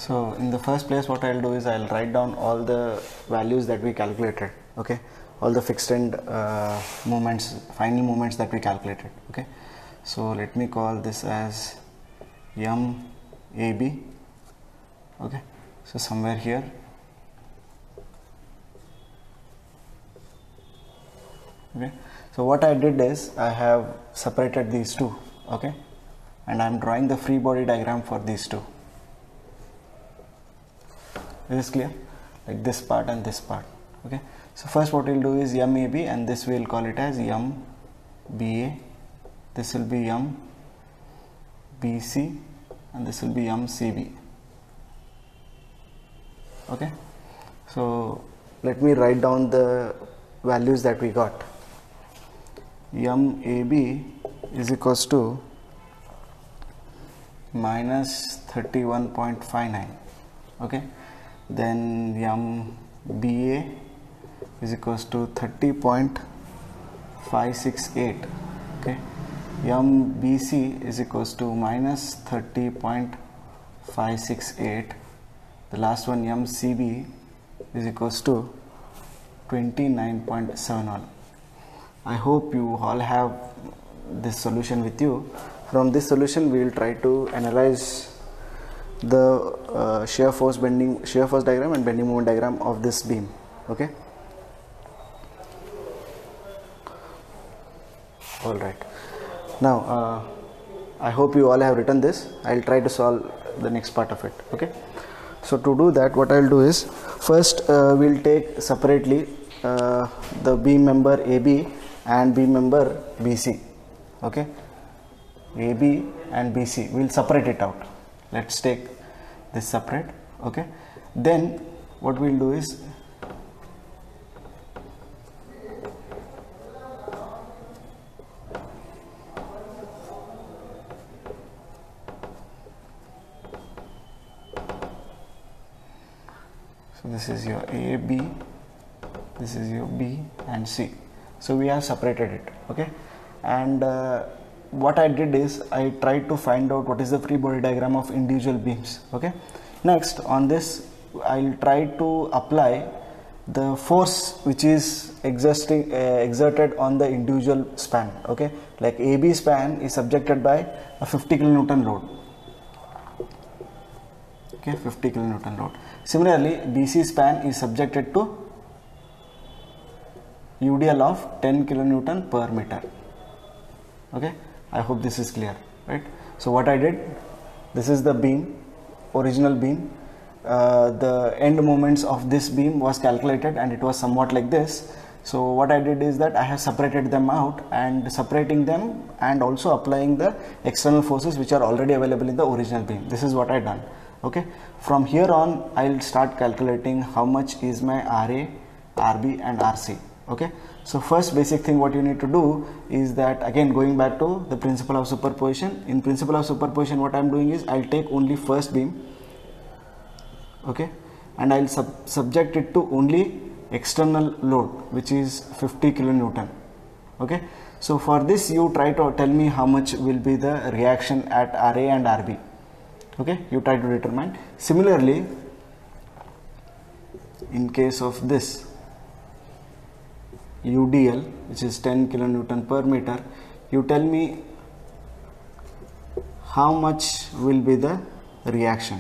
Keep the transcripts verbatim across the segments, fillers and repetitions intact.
So in the first place, what I'll do is I'll write down all the values that we calculated, okay, all the fixed end uh, moments, final moments that we calculated, okay. So let me call this as M A B, okay. So somewhere here, okay. So what I did is I have separated these two, okay, and I'm drawing the free body diagram for these two. Is this clear? Like this part and this part, okay. So first what we'll do is M A B, and this we'll call it as M B A, this will be M B C, and this will be M C B, okay. So let me write down the values that we got. M A B is equals to minus thirty-one point five nine, okay. Then M B A is equals to thirty point five six eight, okay. M B C is equals to minus thirty point five six eight. The last one, M C B, is equals to twenty-nine point seven one. I hope you all have this solution with you. From this solution we will try to analyze the uh, shear force bending shear force diagram and bending moment diagram of this beam, okay. All right, now uh, I hope you all have written this. I'll try to solve the next part of it, okay. So to do that, what I'll do is first uh, we'll take separately uh, the beam member A B and beam member B C, okay. A B and B C, we'll separate it out. Let's take this separate, okay. Then what we'll do is so this is your A, B, this is your B and C. So we have separated it, okay. And uh, what I did is I tried to find out what is the free body diagram of individual beams, okay. Next on this I'll try to apply the force which is existing uh, exerted on the individual span, okay. Like A B span is subjected by a fifty kilonewton load, okay, fifty kilonewton load. Similarly B C span is subjected to U D L of ten kilonewton per meter, okay. I hope this is clear, right? So what I did, this is the beam, original beam. Uh, the end moments of this beam was calculated and it was somewhat like this. So what I did is that I have separated them out, and separating them and also applying the external forces which are already available in the original beam. This is what I done, okay. From here on I'll start calculating how much is my R A, R B and R C, okay. So first basic thing what you need to do is that, again going back to the principle of superposition, in principle of superposition what I am doing is I'll take only first beam, okay, and I'll sub subject it to only external load which is fifty kilonewton, okay. So for this you try to tell me how much will be the reaction at R A and R B, okay, you try to determine. Similarly in case of this U D L which is ten kilonewton per meter, you tell me how much will be the reaction,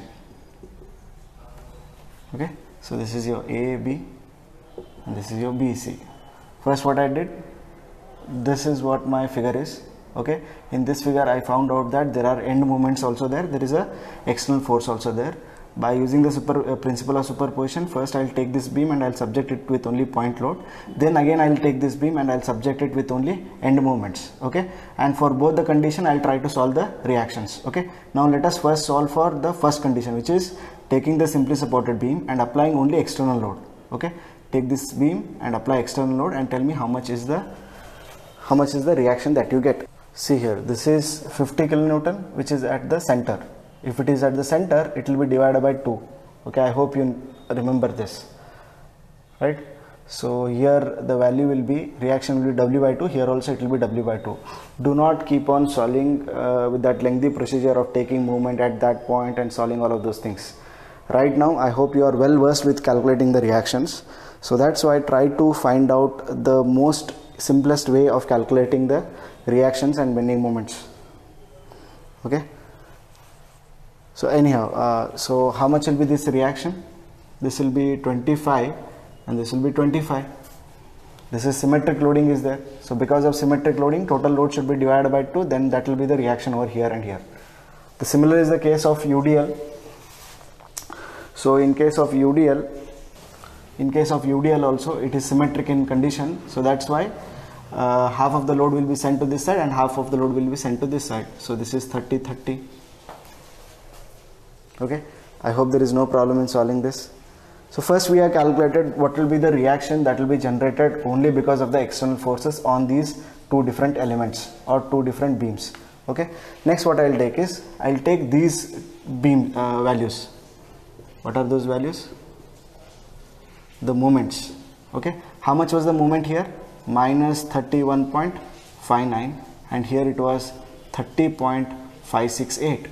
okay. So this is your A B and this is your B C. First what I did, this is what my figure is, okay. In this figure I found out that there are end moments also there, there is a external force also there. By using the super, uh, principle of superposition, first I'll take this beam and I'll subject it with only point load. Then again I'll take this beam and I'll subject it with only end moments, okay. And for both the condition I'll try to solve the reactions, okay. Now let us first solve for the first condition, which is taking the simply supported beam and applying only external load, okay. Take this beam and apply external load and tell me how much is the how much is the reaction that you get. See here, this is fifty kilonewton which is at the center. If it is at the center, it will be divided by two, okay. I hope you remember this, right? So here the value will be, reaction will be W by two, here also it will be W by two. Do not keep on solving uh, with that lengthy procedure of taking movement at that point and solving all of those things. right now I hope you are well versed with calculating the reactions. So that's why I try to find out the most simplest way of calculating the reactions and bending moments. Okay, so anyhow, uh, so how much will be this reaction? This will be twenty-five and this will be twenty-five. This is symmetric loading is there, so because of symmetric loading, total load should be divided by two, then that will be the reaction over here and here. The similar is the case of U D L. So in case of U D L, in case of U D L also it is symmetric in condition, so that's why uh, half of the load will be sent to this side and half of the load will be sent to this side. So this is thirty thirty. Okay, I hope there is no problem in solving this. So first we have calculated what will be the reaction that will be generated only because of the external forces on these two different elements or two different beams. Okay, next what I will take is I will take these beam uh, values. What are those values? The moments. Okay, how much was the moment here? Minus thirty-one point five nine, and here it was thirty point five six eight.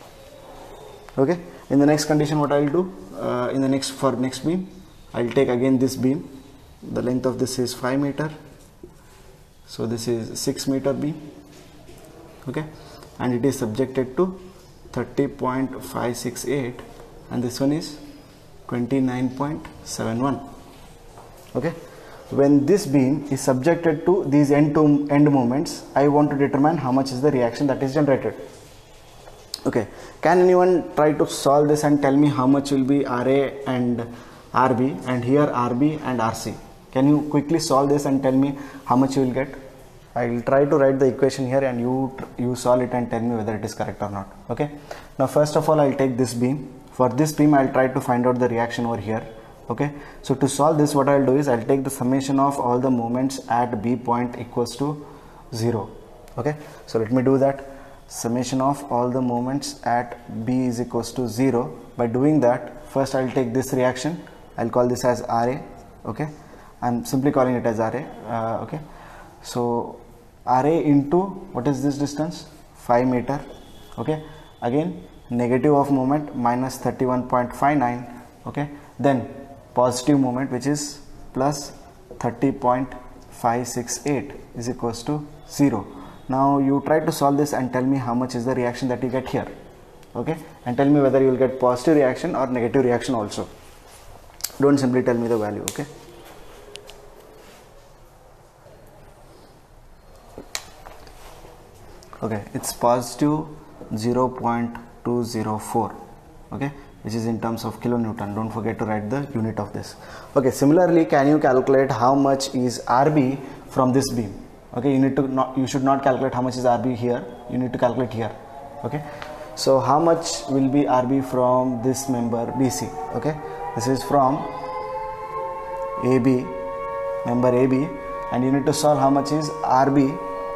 Okay, in the next condition what I will do, uh, in the next for next beam I will take again this beam. The length of this is five meter, so this is six meter beam. Okay, and it is subjected to thirty point five six eight, and this one is twenty-nine point seven one. Okay, when this beam is subjected to these end to end moments, I want to determine how much is the reaction that is generated. Okay, can anyone try to solve this and tell me how much will be R A and R B, and here R B and R C? Can you quickly solve this and tell me how much you will get? I will try to write the equation here and you you solve it and tell me whether it is correct or not. Okay, now first of all I will take this beam. For this beam I will try to find out the reaction over here. Okay, so to solve this what I will do is I will take the summation of all the moments at B point equals to zero. Okay, so let me do that. Summation of all the moments at B is equals to zero. By doing that, first I will take this reaction. I will call this as R A. Okay, I am simply calling it as R A. Uh, okay, so R A into what is this distance? five meter. Okay, again negative of moment minus thirty-one point five nine. Okay, then positive moment which is plus thirty point five six eight is equals to zero. Now you try to solve this and tell me how much is the reaction that you get here. Okay, and tell me whether you will get positive reaction or negative reaction also. Don't simply tell me the value. Okay, okay, it's positive zero point two zero four. Okay, which is in terms of kilonewton. Don't forget to write the unit of this. Okay, similarly, can you calculate how much is R B from this beam? Okay, you need to not, you should not calculate how much is R B here, you need to calculate here. Okay, so how much will be R B from this member B C? Okay, this is from A B, member A B, and you need to solve how much is R B.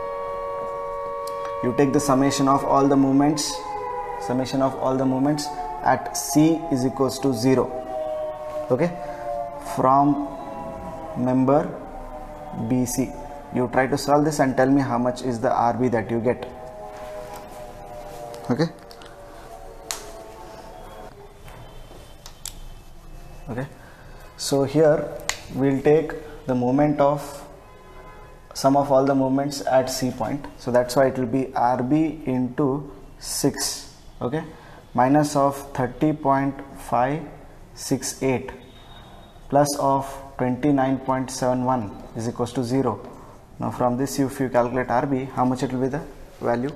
You take the summation of all the moments, summation of all the moments at C is equals to zero. Okay, from member B C. You try to solve this and tell me how much is the R B that you get. Okay, okay, so here we will take the moment of sum of all the moments at C point, so that's why it will be R B into six. Okay, minus of thirty point five six eight plus of twenty-nine point seven one is equals to zero. Now from this, if you calculate R B, how much it will be the value?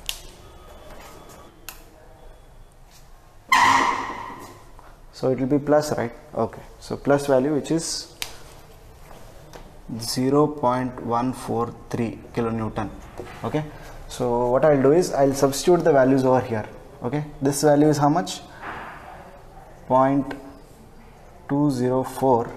So it will be plus, right? Okay, so plus value which is zero point one four three kilonewton. Okay, so what I will do is I will substitute the values over here. Okay, this value is how much? zero point two zero four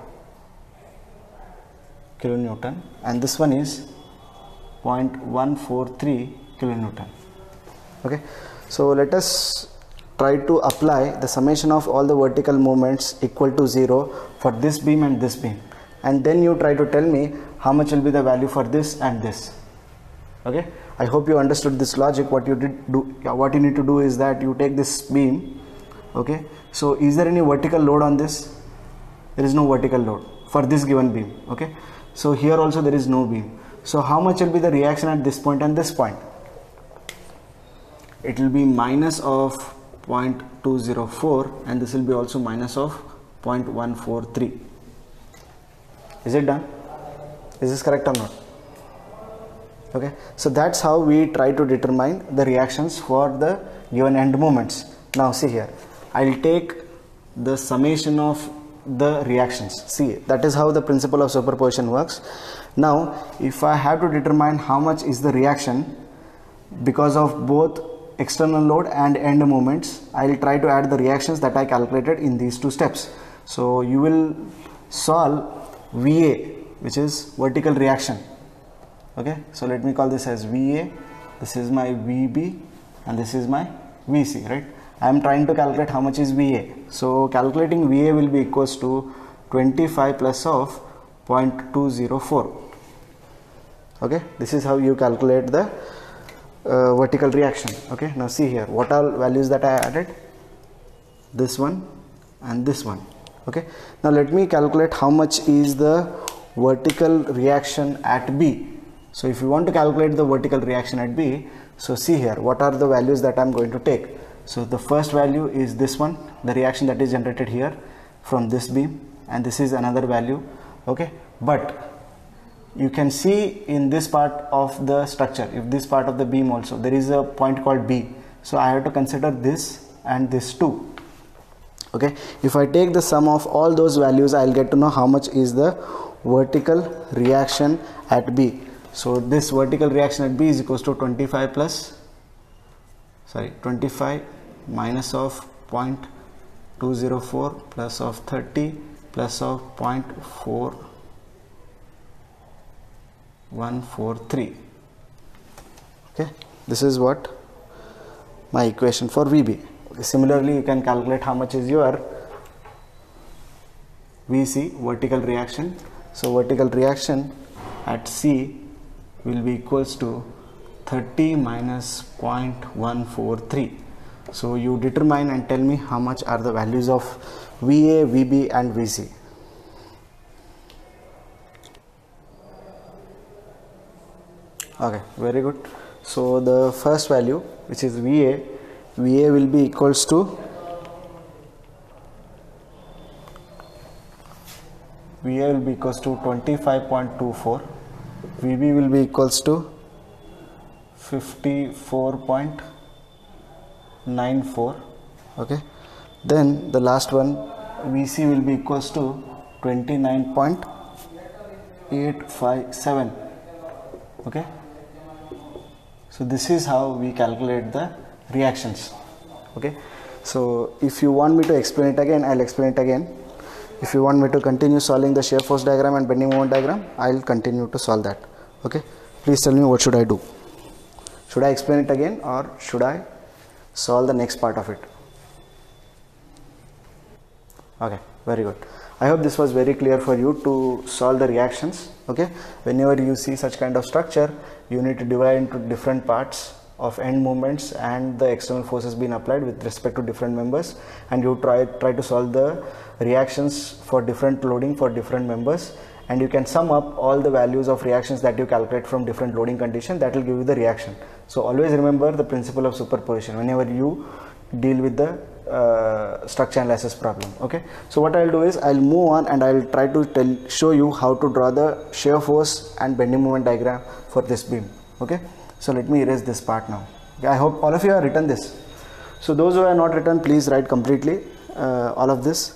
kilonewton, and this one is zero point one four three kilonewton. Okay, so let us try to apply the summation of all the vertical moments equal to zero for this beam and this beam, and then you try to tell me how much will be the value for this and this. Okay, I hope you understood this logic. What you did do, what you need to do is that you take this beam, Okay, so is there any vertical load on this? There is no vertical load for this given beam. Okay, so here also there is no beam. So how much will be the reaction at this point and this point? It will be minus of zero point two zero four, and this will be also minus of zero point one four three. Is it done? Is this correct or not? Okay, so that's how we try to determine the reactions for the given end moments. Now see here, I'll take the summation of the reactions. See, that is how the principle of superposition works. Now if I have to determine how much is the reaction because of both external load and end moments, I'll try to add the reactions that I calculated in these two steps. So you will solve V A, which is vertical reaction. Okay, so let me call this as V A, this is my V B, and this is my V C, right? I am trying to calculate how much is V A. So calculating V A will be equals to twenty-five plus of zero point two zero four. Okay, this is how you calculate the uh, vertical reaction. Okay, now see here, what are values that I added? This one and this one. Okay, now let me calculate how much is the vertical reaction at B. So if you want to calculate the vertical reaction at B, so see here, what are the values that I am going to take? So the first value is this one, the reaction that is generated here from this beam, and this is another value. Okay, but you can see in this part of the structure, if this part of the beam also, there is a point called B. So I have to consider this and this too. Okay, if I take the sum of all those values, I'll get to know how much is the vertical reaction at B. So this vertical reaction at B is equals to twenty-five plus, sorry, twenty-five minus of zero point two zero four plus of thirty plus of zero point four one four three. Okay, this is what my equation for V B. Okay, similarly, you can calculate how much is your V C, vertical reaction. So vertical reaction at C will be equals to thirty minus zero point one four three. So you determine and tell me how much are the values of V A, V B and V C. Okay, very good. So the first value, which is V A, V A will be equals to V A will be equals to twenty-five point two four, V B will be equals to fifty-four point nine four. Okay, then the last one, V C will be equals to twenty-nine point eight five seven. Okay, so this is how we calculate the reactions. Okay, so if you want me to explain it again, I'll explain it again. If you want me to continue solving the shear force diagram and bending moment diagram, I'll continue to solve that. Okay, please tell me what should I do. Should I explain it again or should I solve the next part of it? Okay, very good. I hope this was very clear for you to solve the reactions. Okay, whenever you see such kind of structure, you need to divide into different parts of end movements and the external forces being applied with respect to different members, and you try try to solve the reactions for different loading for different members, and you can sum up all the values of reactions that you calculate from different loading condition. That will give you the reaction. So always remember the principle of superposition whenever you deal with the uh, structure analysis problem. Okay, so what I'll do is I'll move on and I'll try to tell show you how to draw the shear force and bending moment diagram for this beam. Okay, so let me erase this part now. Okay, I hope all of you have written this. So those who have not written, please write completely uh, all of this.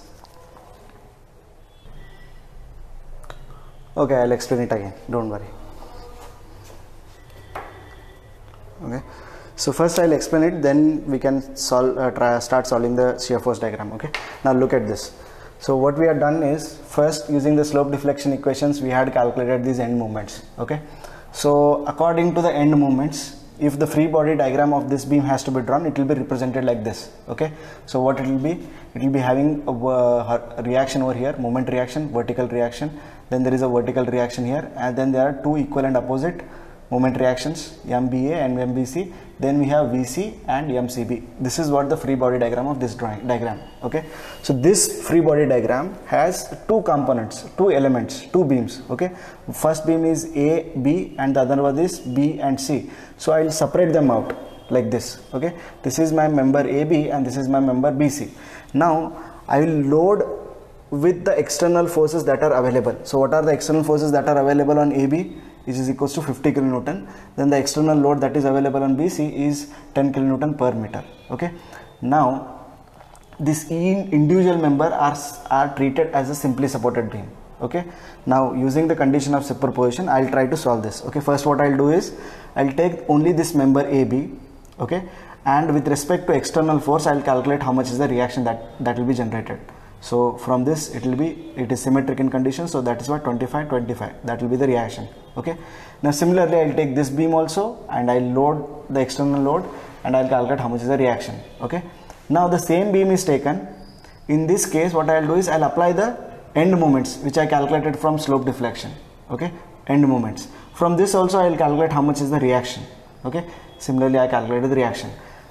Okay, I'll explain it again, don't worry. Okay, so first I'll explain it, then we can solve uh, try start solving the shear force diagram. Okay, now look at this. So what we have done is, first using the slope deflection equations, we had calculated these end moments. Okay, so according to the end moments, if the free body diagram of this beam has to be drawn, it will be represented like this. Okay, so what it will be, it will be having a, uh, a reaction over here, moment reaction, vertical reaction, then there is a vertical reaction here, and then there are two equal and opposite moment reactions, M B A and M B C. Then we have V C and M C B. This is what the free body diagram of this drawing diagram. Okay, so this free body diagram has two components, two elements, two beams. Okay, first beam is A, B, and the other one is B and C. So I will separate them out like this. Okay, this is my member A B and this is my member B C. Now I will load with the external forces that are available. So what are the external forces that are available on A B? Which is equals to fifty kilonewton. Then the external load that is available on B C is ten kilonewton per meter. Okay, now this individual member are, are treated as a simply supported beam. Okay, now using the condition of superposition, I'll try to solve this. Okay, first what I'll do is I'll take only this member A B. Okay, and with respect to external force, I'll calculate how much is the reaction that that will be generated. So from this it will be, it is symmetric in condition, so that is what twenty-five twenty-five, that will be the reaction. Okay, now similarly I'll take this beam also and I'll load the external load and I'll calculate how much is the reaction. Okay, now the same beam is taken. In this case what I'll do is I'll apply the end moments which I calculated from slope deflection. Okay, end moments. From this also I'll calculate how much is the reaction. Okay, similarly I calculated the reaction.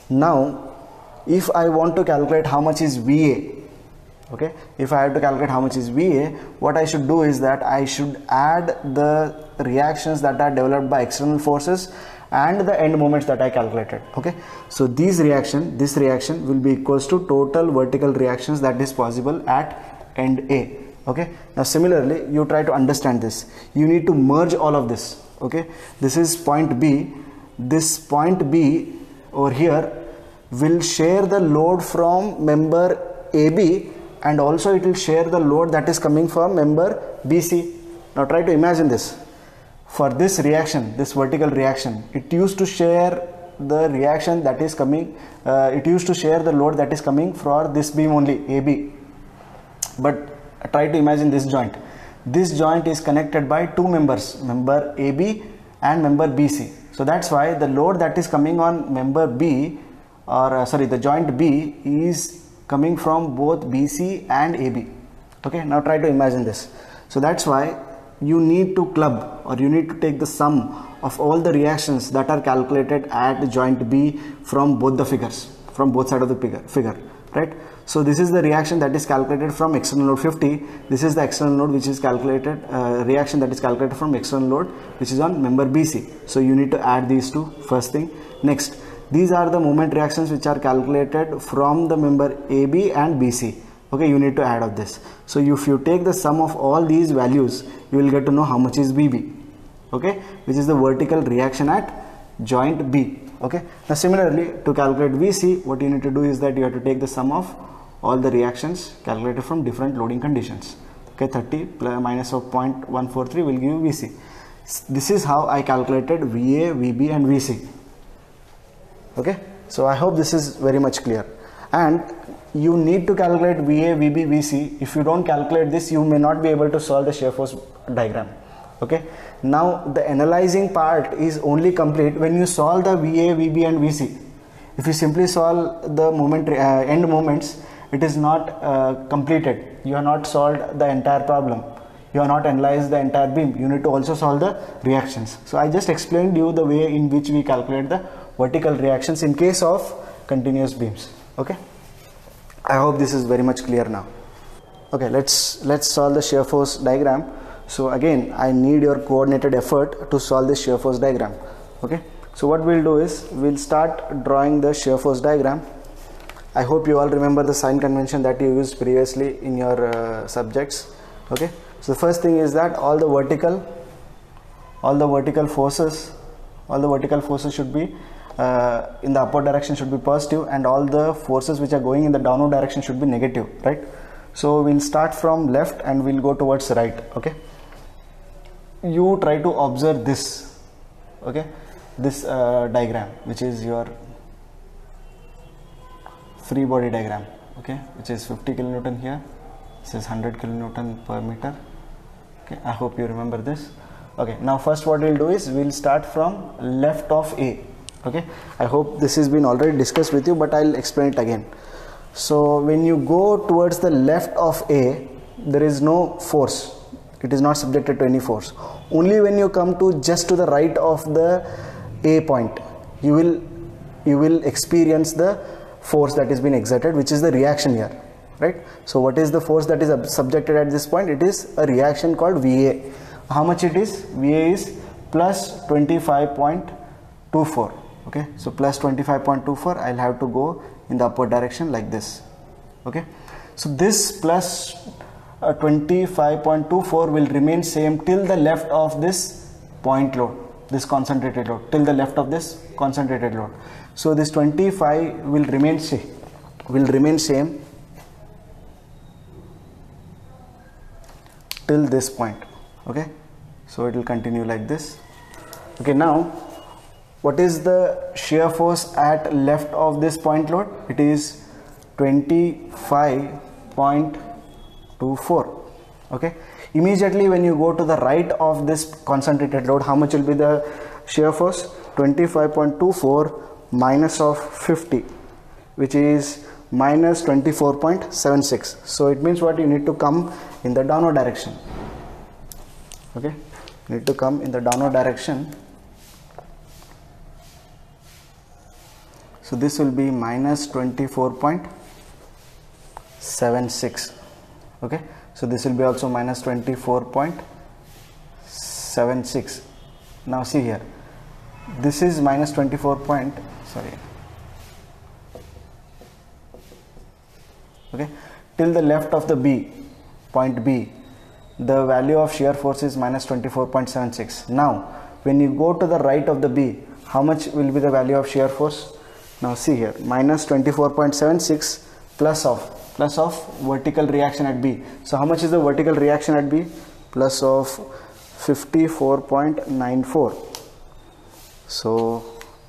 Now if I want to calculate how much is V A, okay, if I have to calculate how much is V A, what I should do is that I should add the reactions that are developed by external forces and the end moments that I calculated. Okay, so these reaction, this reaction will be equals to total vertical reactions that is possible at end A. Okay, now similarly you try to understand this, you need to merge all of this. Okay, this is point B, this point B over here will share the load from member A B, and also it will share the load that is coming from member B C. Now try to imagine this. For this reaction, this vertical reaction, it used to share the reaction that is coming, uh, it used to share the load that is coming for this beam only, A B. But try to imagine this joint. This joint is connected by two members, member A B and member B C. So that's why the load that is coming on member B, or uh, sorry, the joint B is coming from both B C and A B. Okay, now try to imagine this. So that's why you need to club, or you need to take the sum of all the reactions that are calculated at joint B from both the figures, from both sides of the figure, figure, right? So this is the reaction that is calculated from external load fifty. This is the external load which is calculated, uh, reaction that is calculated from external load which is on member B C. So you need to add these two, first thing. Next, these are the moment reactions which are calculated from the member A B and B C. Okay, you need to add up this. So if you take the sum of all these values, you will get to know how much is V B. Okay, which is the vertical reaction at joint B. Okay, now similarly to calculate V C, what you need to do is that you have to take the sum of all the reactions calculated from different loading conditions. Okay, thirty plus minus of zero point one four three will give you V C. This is how I calculated V A, V B and V C. Okay, so I hope this is very much clear. And you need to calculate V A, V B, V C. If you don't calculate this, you may not be able to solve the shear force diagram. Okay, now the analyzing part is only complete when you solve the V A, V B and V C. If you simply solve the moment uh, end moments, it is not uh, completed. You have not solved the entire problem. You have not analyzed the entire beam. You need to also solve the reactions. So I just explained you the way in which we calculate the vertical reactions in case of continuous beams. Okay, I hope this is very much clear now. Okay, let's let's solve the shear force diagram. So again, I need your coordinated effort to solve this shear force diagram. Okay, so what we'll do is we'll start drawing the shear force diagram. I hope you all remember the sign convention that you used previously in your uh, subjects. Okay, so the first thing is that all the vertical all the vertical forces all the vertical forces should be uh, in the upward direction should be positive, and all the forces which are going in the downward direction should be negative, right? So we'll start from left and we'll go towards right. Okay, you try to observe this, okay, this uh, diagram, which is your free body diagram, okay, which is fifty kilonewton here, this is one hundred kilonewton per meter. Okay, I hope you remember this. Okay, now first what we'll do is we'll start from left of A. Okay, I hope this has been already discussed with you, but I'll explain it again. So when you go towards the left of A, there is no force. it is not subjected to any force. Only when you come to just to the right of the A point, you will you will experience the force that is being exerted, which is the reaction here, right? So what is the force that is subjected at this point? It is a reaction called V A. How much it is? V A is plus twenty-five point two four. Okay, so plus twenty-five point two four, I'll have to go in the upward direction like this. Okay, so this plus uh, twenty-five point two four will remain same till the left of this point load, this concentrated load, till the left of this concentrated load. So this twenty-five will remain same, will remain same till this point. Okay, so it will continue like this. Okay, now what is the shear force at left of this point load? It is twenty-five point two four. Okay, immediately when you go to the right of this concentrated load, how much will be the shear force? twenty-five point two four minus of fifty, which is minus twenty-four point seven six. So it means what? You need to come in the downward direction. Okay, you need to come in the downward direction. So this will be minus twenty-four point seven six. Okay, so this will be also minus twenty-four point seven six. Now see here, this is minus twenty-four point, sorry, okay, till the left of the B, point B, the value of shear force is minus twenty-four point seven six. Now when you go to the right of the B, how much will be the value of shear force? Now see here, minus twenty-four point seven six plus of plus of vertical reaction at B. So how much is the vertical reaction at B? Plus of fifty-four point nine four. So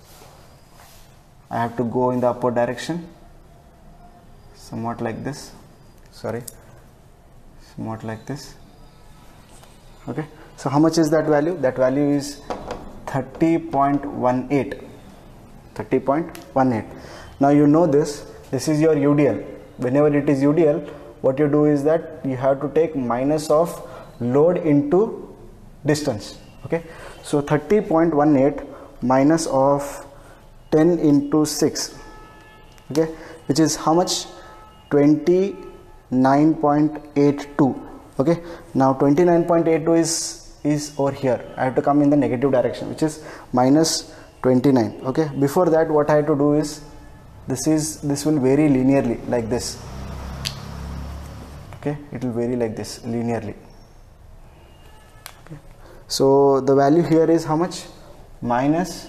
I have to go in the upward direction, somewhat like this, sorry, somewhat like this. Okay, so how much is that value? That value is thirty point one eight. thirty point one eight. Now you know this, this is your U D L. Whenever it is U D L, what you do is that you have to take minus of load into distance. Okay, so thirty point one eight minus of ten into six, okay, which is how much? twenty-nine point eight two. Okay, now twenty-nine point eight two is is over here. I have to come in the negative direction, which is minus twenty-nine. Okay, before that what I have to do is, this is this will vary linearly like this. Okay, it will vary like this linearly. Okay, so the value here is how much? Minus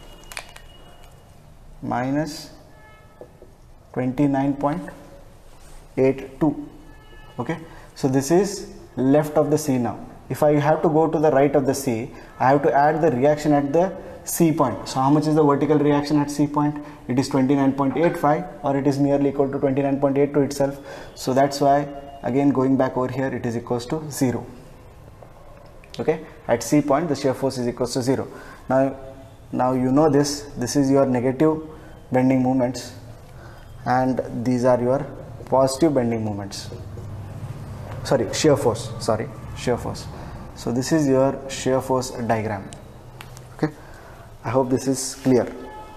minus twenty-nine point eight two. Okay, so this is left of the C. Now if I have to go to the right of the C, I have to add the reaction at the C point. So how much is the vertical reaction at C point? It is twenty-nine point eight five, or it is nearly equal to twenty-nine point eight two itself. So that's why again going back over here, it is equals to zero. Okay, at C point the shear force is equals to zero. Now now you know this, this is your negative bending moments and these are your positive bending moments. Sorry, shear force, sorry, shear force. So this is your shear force diagram. Okay, I hope this is clear.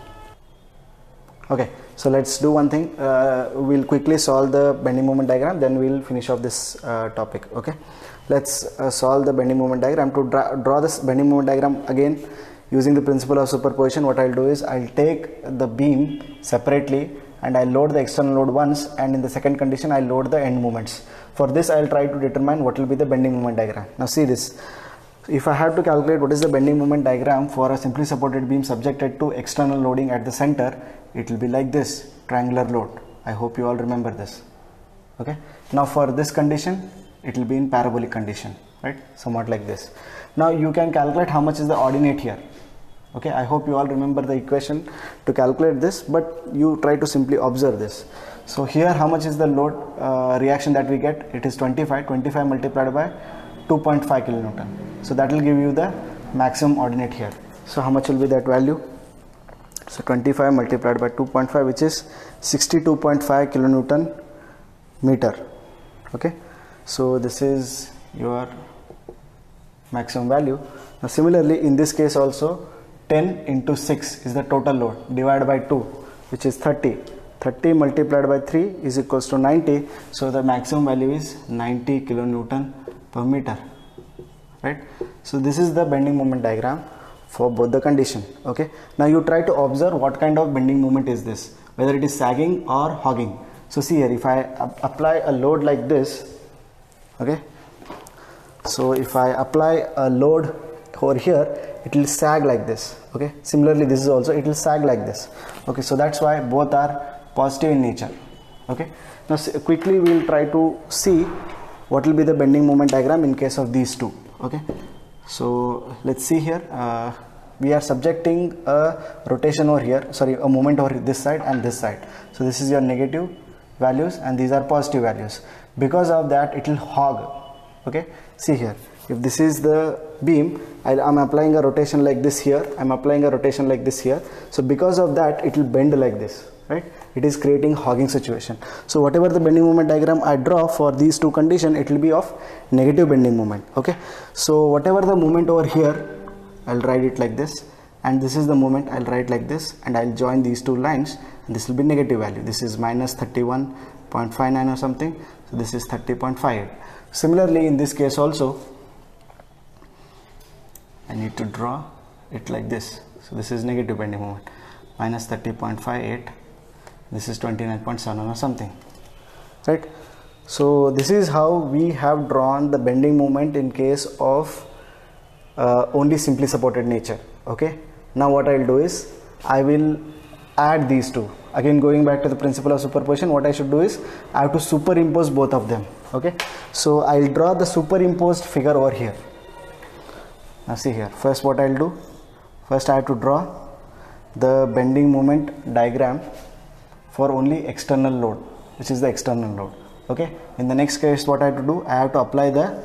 Okay, so let's do one thing. Uh, we'll quickly solve the bending moment diagram, then we'll finish off this uh, topic. Okay, let's uh, solve the bending moment diagram. To dra draw this bending moment diagram again using the principle of superposition, what I'll do is I'll take the beam separately and I'll load the external load once, and in the second condition I'll load the end moments. For this I'll try to determine what will be the bending moment diagram. Now see this. If I have to calculate what is the bending moment diagram for a simply supported beam subjected to external loading at the center, it will be like this, triangular load. I hope you all remember this. Okay, now for this condition it will be in parabolic condition, right, somewhat like this. Now you can calculate how much is the ordinate here. Okay, I hope you all remember the equation to calculate this, but you try to simply observe this. So here how much is the load uh, reaction that we get? It is twenty-five, twenty-five multiplied by two point five kilonewton. So that will give you the maximum ordinate here. So how much will be that value? So twenty-five multiplied by two point five, which is sixty-two point five kilonewton meter. Okay, so this is your maximum value. Now similarly in this case also, ten into six is the total load, divided by two, which is thirty. thirty multiplied by three is equals to ninety. So the maximum value is ninety kilonewton per meter, right? So this is the bending moment diagram for both the condition. Okay, now you try to observe what kind of bending moment is this, whether it is sagging or hogging. So see here, if I apply a load like this, okay, so if I apply a load over here, it will sag like this. Okay, similarly this is also, it will sag like this. Okay, so that's why both are positive in nature. Okay, now quickly we will try to see what will be the bending moment diagram in case of these two. Okay, so let's see here, uh, we are subjecting a rotation over here, sorry, a moment over this side and this side. So this is your negative values and these are positive values. Because of that it will hog. Okay, see here, if this is the beam, I am applying a rotation like this here, I am applying a rotation like this here. So because of that it will bend like this, right? It is creating hogging situation. So whatever the bending moment diagram I draw for these two conditions, it will be of negative bending moment. Okay, so whatever the moment over here, I'll write it like this, and this is the moment, I'll write like this, and I'll join these two lines, and this will be negative value. This is minus thirty-one point five nine or something, so this is thirty point five eight. Similarly in this case also, I need to draw it like this. So this is negative bending moment, minus thirty point five eight, this is twenty-nine point seven or something, right? So this is how we have drawn the bending moment in case of uh, only simply supported nature. Okay, now what I will do is I will add these two. Again, going back to the principle of superposition, what I should do is I have to superimpose both of them. Okay, so I will draw the superimposed figure over here. Now see here, first what I will do, first I have to draw the bending moment diagram for only external load, which is the external load. Okay, in the next case what I have to do, I have to apply the,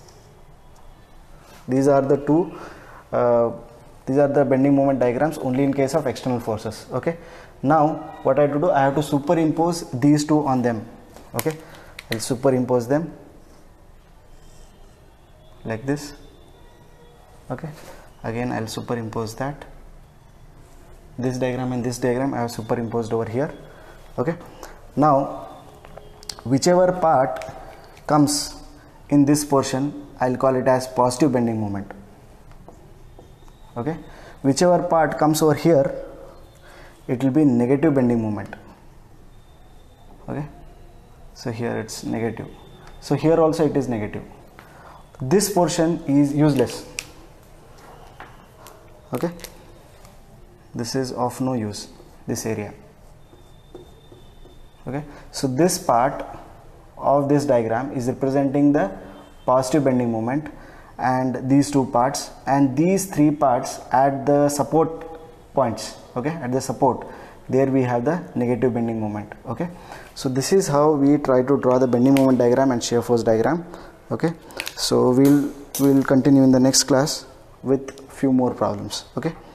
these are the two uh, these are the bending moment diagrams only in case of external forces. Okay, now what I have to do, I have to superimpose these two on them. Okay, I'll superimpose them like this. Okay, again I'll superimpose that, this diagram and this diagram I have superimposed over here. Okay, now whichever part comes in this portion, I'll call it as positive bending moment. Okay, whichever part comes over here, it will be negative bending moment. Okay, so here it's negative, so here also it is negative. This portion is useless. Okay, this is of no use, this area. Okay, so this part of this diagram is representing the positive bending moment, and these two parts and these three parts at the support points. Okay, at the support, there we have the negative bending moment. Okay, so this is how we try to draw the bending moment diagram and shear force diagram. Okay, so we'll we'll continue in the next class with few more problems. Okay.